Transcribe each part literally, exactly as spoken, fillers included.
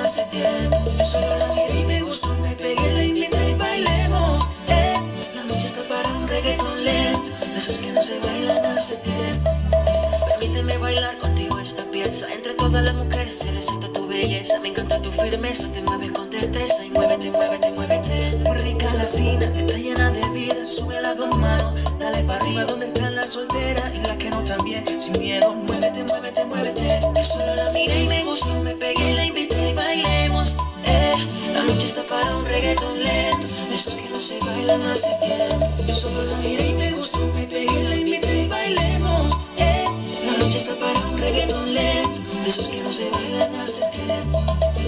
hace tiempo. Yo solo la miré y me gustó, me pegué, la invité y bailemos. Eh, la noche está para un reggaetón lento, de esos que no se bailan hace tiempo. Permíteme bailar contigo esta pieza. Entre todas las mujeres se resalta tu belleza. Me encanta tu firmeza, te mueves con destreza. Y muévete, muévete, muévete. Muy rica la fina, está llena de vida. Sube las dos manos, dale para arriba. Donde están las solteras y las que no también. Sin miedo, muévete, muévete, muévete. Yo solo la miré y me gustó, me pegué, la invité y bailemos. Eh, la noche está para un reggaetón lento, de esos que no se bailan hace tiempo. Yo solo la miré y me gustó, me pegué, la invité y bailemos. Eh, la noche está para un reggaetón lento, de esos que no se bailan hace tiempo.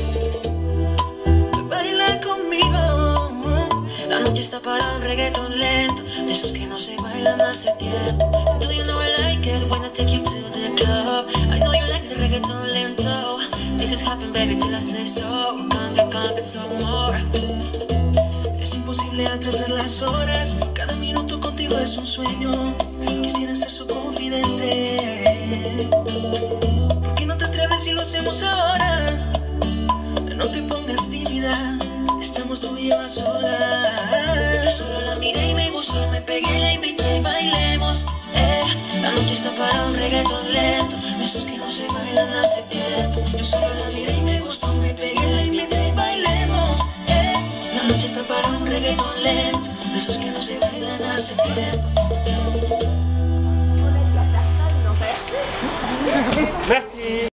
Baila conmigo. La noche está para un reggaetón lento, de esos que no se bailan hace tiempo. Do you know I like it when I take you to the club? I know you like the reggaetón lento. This is happen baby till I say so. Can't get, can't get some more. Es imposible atrasar las horas, cada minuto contigo es un sueño. Quisiera ser su confidente. ¿Por qué no te atreves si lo hacemos ahora? No te pongas tímida, estamos tú y yo a solas. Yo solo la miré y me gustó, me pegué, la invité y bailemos. Eh, la noche está para un reggaetón lento, de esos que no se bailan hace tiempo. Yo solo la miré y me gustó, me pegué, la invité y bailemos. Eh, la noche está para un reggaetón lento, de esos que no se bailan hace tiempo. Merci.